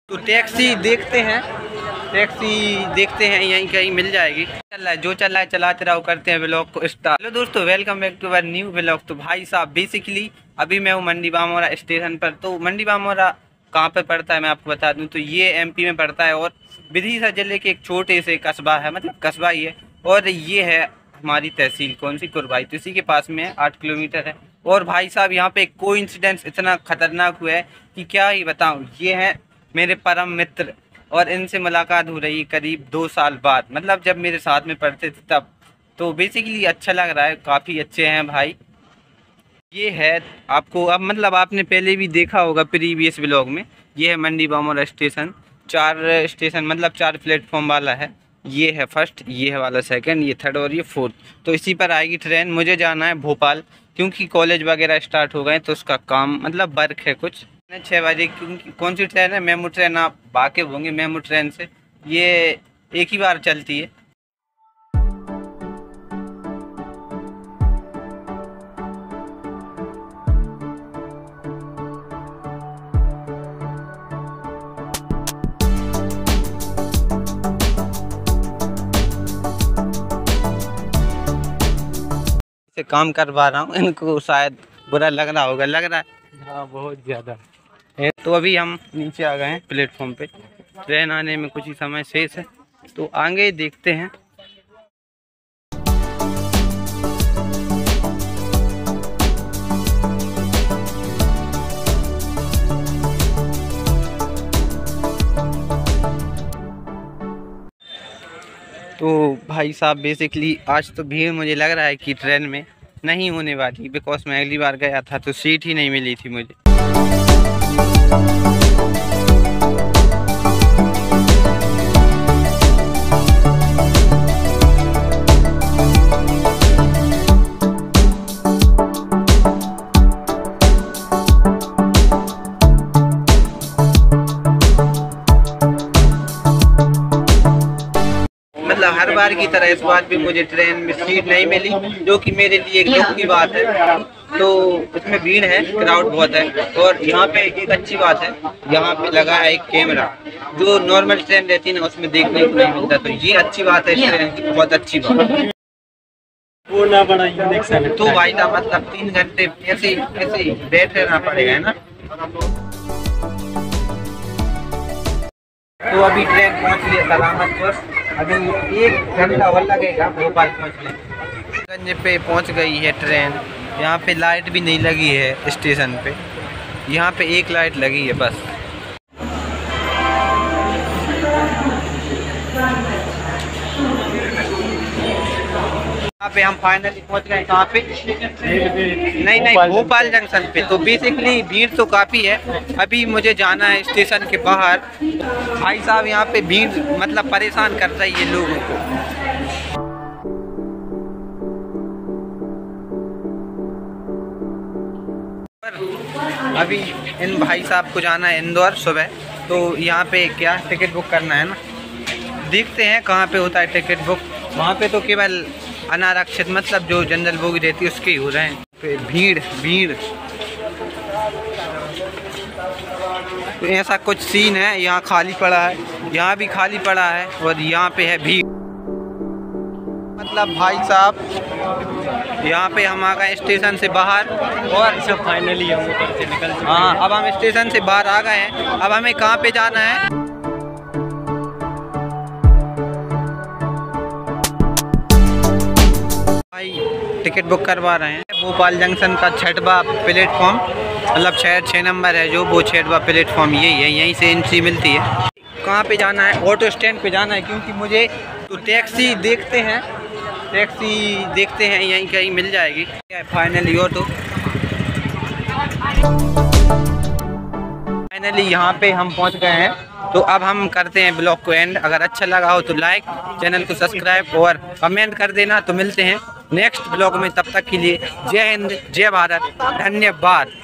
तो टैक्सी देखते हैं यहीं कहीं मिल जाएगी। चल रहा है जो चल रहा है चलाते रहो, करते हैं व्लॉग को स्टार्ट। हेलो दोस्तों, welcome back to our new vlog. तो भाई साहब बेसिकली अभी मैं हूँ मंडी बामोरा स्टेशन पर। तो मंडी बामोरा कहाँ पे पड़ता है मैं आपको बता दूँ, तो ये एमपी में पड़ता है और विदिशा जिले के एक छोटे से कस्बा है, मतलब कस्बा ही है। और ये है हमारी तहसील कौन सी, कुरबाई, तो इसी के पास में है, 8 किलोमीटर है। और भाई साहब यहाँ पे कोइंसिडेंस इतना खतरनाक हुआ है कि क्या ही बताऊँ। ये है मेरे परम मित्र और इनसे मुलाकात हो रही है करीब 2 साल बाद, मतलब जब मेरे साथ में पढ़ते थे तब। तो बेसिकली अच्छा लग रहा है, काफ़ी अच्छे हैं भाई। ये है आपको अब मतलब आपने पहले भी देखा होगा प्रीवियस व्लॉग में। ये है मंडी बामोरा स्टेशन, 4 स्टेशन मतलब 4 प्लेटफॉर्म वाला है। ये है फर्स्ट, ये है वाला सेकंड, ये थर्ड और ये फोर्थ। तो इसी पर आएगी ट्रेन। मुझे जाना है भोपाल क्योंकि कॉलेज वगैरह स्टार्ट हो गए, तो उसका काम मतलब वर्क है कुछ। 6 बजे क्योंकि कौन सी ट्रेन है, मेमू ट्रेन, आप वाकिफ होंगे मेमू ट्रेन से। ये एक ही बार चलती है। से काम करवा रहा हूँ, इनको शायद बुरा लग रहा होगा, लग रहा है हाँ बहुत ज़्यादा। तो अभी हम नीचे आ गए हैं प्लेटफॉर्म पे। ट्रेन आने में कुछ ही समय शेष है, तो आगे देखते हैं। तो भाई साहब बेसिकली आज तो भीड़ मुझे लग रहा है कि ट्रेन में नहीं होने वाली, बिकॉज मैं अगली बार गया था तो सीट ही नहीं मिली थी मुझे। मतलब हर बार की तरह इस बार भी मुझे ट्रेन में सीट नहीं मिली, जो कि मेरे लिए एक दुख की बात है। तो इसमें भीड़ है, क्राउड बहुत है। और यहाँ पे एक अच्छी बात है, यहाँ पे लगा है एक कैमरा, जो नॉर्मल ट्रेन रहती है ना उसमें देखने को नहीं मिलता। तो ये अच्छी बात है ट्रेन की, बहुत अच्छी बात है। वो ना बड़ा यूनिक सा तो भाई ना मतलब 3 घंटे ऐसे बैठ रहना पड़ेगा, है ना। तो अभी ट्रेन पहुँच रही है सलामतपुर। अभी 1 घंटा और लगेगा भोपाल पहुँचने। गंज पे पहुँच गई है ट्रेन। यहाँ पे लाइट भी नहीं लगी है स्टेशन पे, यहाँ पे एक लाइट लगी है बस। यहाँ पे हम फाइनली पहुँच गए। कहाँ पे? नहीं भोपाल जंक्शन पे। तो बेसिकली भीड़ तो काफ़ी है। अभी मुझे जाना है स्टेशन के बाहर। भाई साहब यहाँ पे भीड़ मतलब परेशान कर रही है लोगों को। अभी इन भाई साहब को जाना है इंदौर सुबह। तो यहाँ पे क्या टिकट बुक करना है ना, देखते हैं कहाँ पे होता है टिकट बुक। वहाँ पे तो केवल अनारक्षित मतलब जो जनरल बोगी रहती है उसके ही हो रहे हैं। तो भीड़ तो ऐसा कुछ सीन है। यहाँ खाली पड़ा है, यहाँ भी खाली पड़ा है और यहाँ पे है भीड़। मतलब भाई साहब यहाँ पे हम आ गए स्टेशन से बाहर और सब फाइनली हम ऊपर से निकल चुके हैं। हाँ, अब हम स्टेशन से बाहर आ गए हैं। अब हमें कहाँ पे जाना है? भाई टिकट बुक करवा रहे हैं। भोपाल जंक्शन का 6वां प्लेटफॉर्म, मतलब 6 नंबर है जो, वो 6वां प्लेटफॉर्म यही है। यहीं से एंट्री मिलती है। कहाँ पे जाना है? ऑटो स्टैंड पे जाना है, क्योंकि मुझे तो टैक्सी देखते हैं यहीं कहीं मिल जाएगी। फाइनली ऑटो, फाइनली यहाँ पे हम पहुँच गए हैं। तो अब हम करते हैं ब्लॉग को एंड। अगर अच्छा लगा हो तो लाइक, चैनल को सब्सक्राइब और कमेंट कर देना। तो मिलते हैं नेक्स्ट ब्लॉग में, तब तक के लिए जय हिंद, जय भारत, धन्यवाद।